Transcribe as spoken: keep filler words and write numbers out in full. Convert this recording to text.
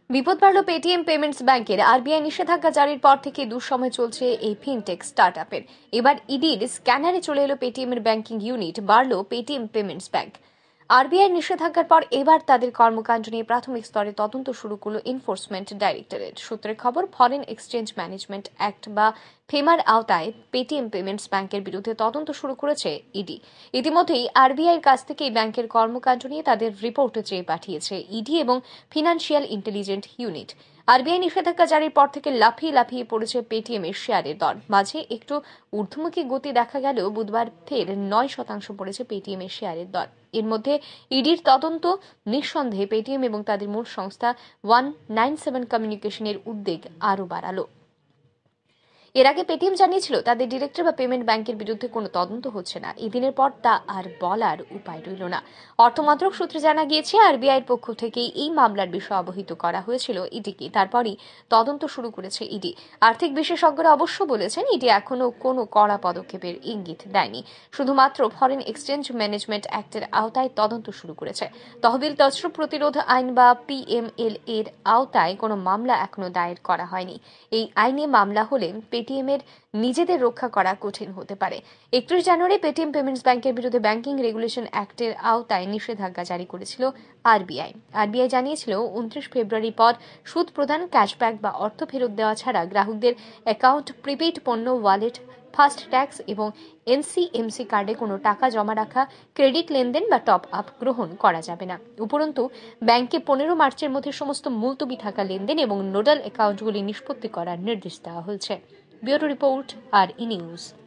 বিপদ বাড়ল Paytm payments ব্যাংকের। আরবিআই নিষেধাজ্ঞা জারির পর থেকে দুঃসময় চলছে এই ফিনটেক স্টার্টআপের। এবার ইডির স্ক্যানারে চলে এলো পেটিএম এর ব্যাংকিং ইউনিট, বাড়ল পেটিএম পেমেন্টস ব্যাংক। আরবিআই নিষেধাজ্ঞার পর এবার তাদের কর্মকাণ্ড নিয়ে প্রাথমিক স্তরে তদন্ত শুরু করল এনফোর্সমেন্ট ডাইরেক্টরেট। সূত্রের খবর, ফরেন এক্সচেঞ্জ ম্যানেজমেন্ট অ্যাক্ট বা ফেমার আওতায় পেটিএম পেমেন্টস ব্যাংকের বিরুদ্ধে তদন্ত শুরু করেছে ইডি। ইতিমধ্যেই আরবিআইয়ের কাছ থেকে এই ব্যাংকের কর্মকাণ্ড নিয়ে তাদের রিপোর্ট চেয়ে পাঠিয়েছে ইডি এবং ফিনান্সিয়াল ইন্টেলিজেন্স ইউনিট। আরবিআই নিষেধাজ্ঞা জারির পর থেকে লাফিয়ে লাফিয়ে পড়েছে পেটিএম এর শেয়ারের দর। মাঝে একটু ঊর্ধ্বমুখী গতি দেখা গেলেও বুধবার ফের নয় শতাংশ পড়েছে পেটিএম এর শেয়ারের দর। এর মধ্যে ইডির তদন্ত নিঃসন্দেহে পেটিএম এবং তাদের মূল সংস্থা ওয়ান নাইন সেভেন কমিউনিকেশনের উদ্বেগ আরও বাড়ালো। এর আগে পেটিএম জানিয়েছিল তাদের ডিরেক্টর বা পেমেন্ট ব্যাংকের বিরুদ্ধে কোনো তদন্ত হচ্ছে না। এদিনের পর তা আর বলার উপায় রইল না। অর্থমন্ত্রক সূত্রে জানা গিয়েছে, আরবিআইয়ের পক্ষ থেকে এই মামলার বিষয়ে অবহিত করা হয়েছিল ইডিকে। তারপরই তদন্ত শুরু করেছে ইডি। আর্থিক বিশেষজ্ঞরা অবশ্য বলেছেন, ইডি এখনো কোনো কড়া পদক্ষেপের ইঙ্গিত দেয়নি, শুধুমাত্র ফরেন এক্সচেঞ্জ ম্যানেজমেন্ট অ্যাক্টের আওতায় তদন্ত শুরু করেছে। তহবিল তছরূপ প্রতিরোধ আইন বা পিএমএল এর আওতায় কোনো মামলা এখনো দায়ের করা হয়নি। এই আইনে মামলা হলে পেটিএম এর নিজেদের রক্ষা করা কঠিন হতে পারে। একত্রিশ জানুয়ারি পেটিএম পেমেন্টস ব্যাংকের বিরুদ্ধে ব্যাংকিং রেগুলেশন অ্যাক্টের আওতায় নিষেধাজ্ঞা জারি করেছিল আরবিআই। আরবিআই জানিয়েছিল, উনত্রিশ ফেব্রুয়ারি পর সুদ প্রদান, ক্যাশব্যাক বা অর্থ ফেরত দেওয়া ছাড়া গ্রাহকদের অ্যাকাউন্ট, প্রিপেইড পণ্য, ওয়ালেট, ফাস্ট ট্যাক্স এবং এনসিএমসি কার্ডে কোনো টাকা জমা রাখা, ক্রেডিট লেনদেন বা টপ আপ গ্রহণ করা যাবে না। উপরন্তু ব্যাংকে পনেরো মার্চের মধ্যে সমস্ত মুলতবি থাকা লেনদেন এবং নোডাল অ্যাকাউন্টগুলি নিষ্পত্তি করার নির্দেশ দেওয়া হয়েছে। ব্যুরো রিপোর্ট, আর ই নিউজ।